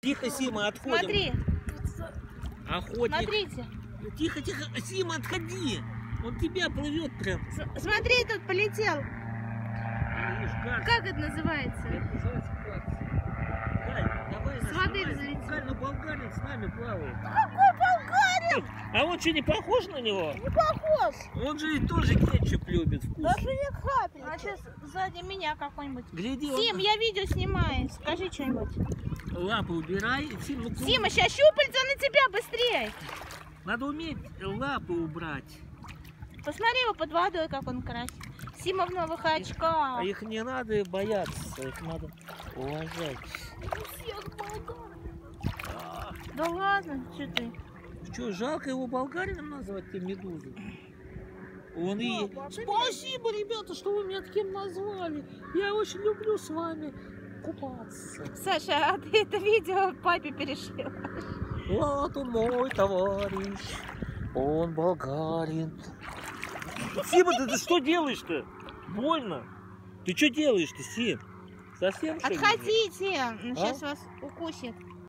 Тихо, Сима, отходим. Смотри. Охотник. Смотрите. Тихо, тихо. Сима, отходи. Он тебя плывет прям. Смотри, тут полетел. Как это называется? Это называется плавать. Галь, давай С воды залетел. Галь, ну болгарин с нами плавает. Какой болгарин? А он что, не похож на него? Не похож. Он же тоже кетчуп любит, вкус. Даже не капли. А сейчас сзади меня какой-нибудь. Гляди, Сим, я видео снимаю. Скажи что-нибудь. Лапы убирай. Сим, ну, Сима, сейчас щупальца на тебя быстрее. надо уметь лапы убрать. Посмотри его под водой, как он красит. Сима в новых очках. А их не надо бояться, их надо уважать. Да ладно, что ты? Что, жалко его болгарином назвать, ты медузу? Он и... Спасибо, ребята, что вы меня таким назвали. Я очень люблю с вами купаться. Саша, а ты это видео папе перешил? Вот он мой товарищ, он болгарин. Сима, ты что делаешь-то? Больно. Ты что делаешь-то, Сим? Совсем что ли? Отходите, сейчас вас укусит.